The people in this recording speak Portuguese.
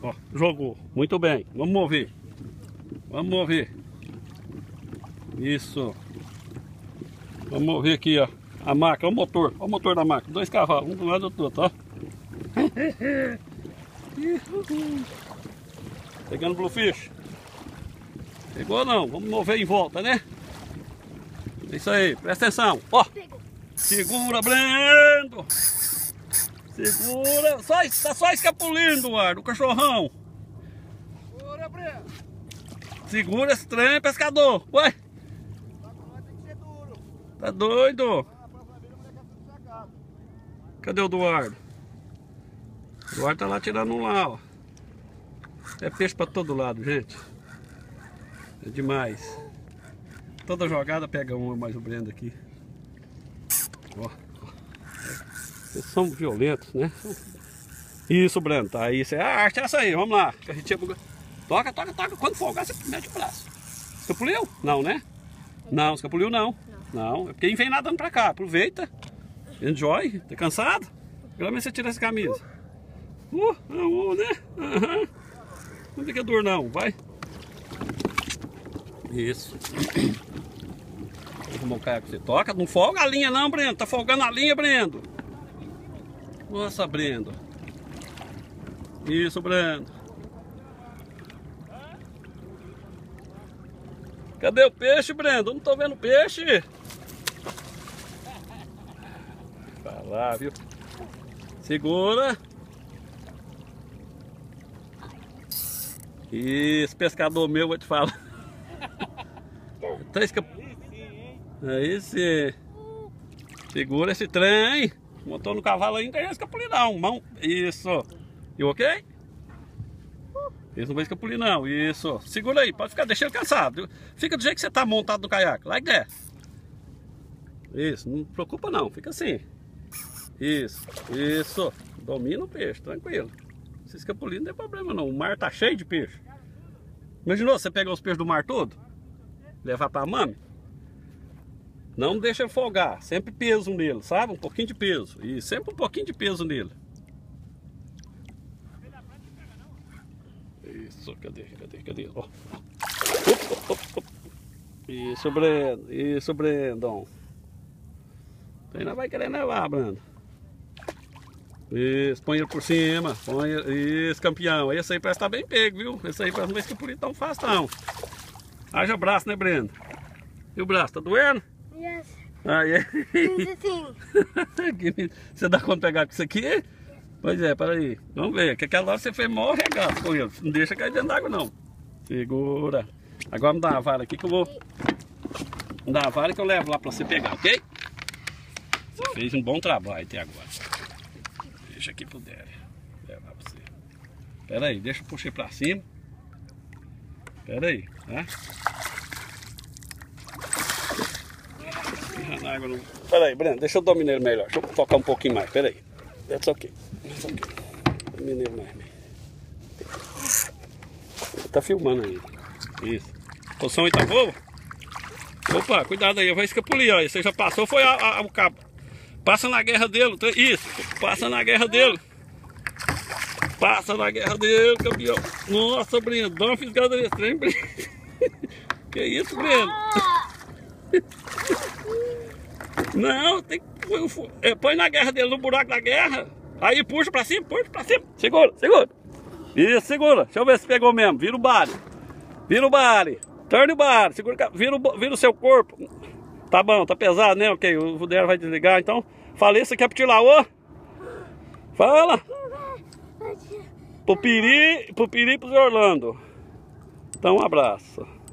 Ó, jogou. Muito bem. Vamos mover. Vamos mover. Isso. Vamos mover aqui, ó. A máquina, o motor. Olha o motor da máquina. 2 cavalos, um do lado do outro, ó. Pegando bluefish. Pegou não? Vamos mover em volta, né? É isso aí, presta atenção. Ó. Segura, Brendo. Segura. Tá só escapulindo, Eduardo, o cachorrão. Segura, Brendo. Segura esse trem, pescador. Ué. Tem que ser duro. Tá doido? Cadê o Eduardo? O Eduardo tá lá tirando um lá, ó. É peixe pra todo lado, gente. É demais. Toda jogada pega uma, mais o Brendo aqui. Ó. Eles são violentos, né? Isso, Brendo. Tá aí. A arte é essa aí. Vamos lá. Toca, toca, toca. Quando folgar, você mete o braço. Escapuliu? Não, né? Não, escapuliu não. Não. É porque vem nadando pra cá. Aproveita. Enjoy. Tá cansado? Agora você tira essa camisa. Né? Uhum. Não fica dor não. Vai. Isso. Vou arrumar o caiaque pra você. Toca. Não folga a linha não, Brendo. Tá folgando a linha, Brendo. Nossa, Brendo. Isso, Brendo. Cadê o peixe, Brendo? Não tô vendo peixe. Vai lá, viu? Segura. Isso, pescador meu, vou te falar. Aí sim. Segura esse trem. Montou no cavalo aí, não tem escapulir não. Mão. Isso. E ok? Isso não vai escapulir não. Isso. Segura aí, pode ficar, deixa ele cansado. Fica do jeito que você tá montado no caiaque. Like that. Isso, não preocupa não, fica assim. Isso, isso. Domina o peixe, tranquilo. Se escapulir não tem problema não. O mar tá cheio de peixe. Imaginou você pegar os peixes do mar todo? Levar pra mami? Não deixa ele folgar. Sempre peso nele, sabe? Um pouquinho de peso. E sempre um pouquinho de peso nele. Isso, cadê? Ó. Isso, Brendo. Isso, Brendon. Você ainda vai querer levar, Brendo. Isso, põe ele por cima. Põe ele. Isso, campeão. Esse aí parece estar bem pego, viu? Esse aí parece não vai escapulir tão fácil, não. Haja braço, né, Brendo? E o braço, tá doendo? Yes. Ah, é. Você dá conta de pegar com isso aqui? Pois é, peraí. Vamos ver. Que aquela hora você fez maior regaço com ele. Não deixa cair dentro d'água, não. Segura. Agora me dá uma vara aqui que eu vou. Me dá uma vara que eu levo lá pra você pegar, ok? Você fez um bom trabalho até agora. Deixa aqui pro Derry. Levar pra você. Pera aí, deixa eu puxar pra cima. Pera aí, tá? Pera aí, Brendo, deixa eu dominar ele melhor. Deixa eu tocar um pouquinho mais, pera aí. That's ok. That's ok. Dominei mais. Tá filmando aí. Isso. A posição aí tá boa? Opa, cuidado aí, vai escapulir, ó. Você já passou, foi o cabo. Passa na guerra dele. Isso, passa na guerra dele. Passa na guerra dele, campeão. Nossa, Brendo, dá uma fisgada nesse trem, Brendo. Que isso, Brendo? Não, tem que põe na guerra dele, no buraco da guerra. Aí puxa pra cima, Segura. Isso, segura. Deixa eu ver se pegou mesmo. Vira o bale. Turn o bale. Segura, vira o seu corpo. Tá bom, tá pesado, né? Ok, o Vudero vai desligar, então. Falei, você quer pro Tilaô? Fala. Pro Piri e pro Orlando. Então, um abraço.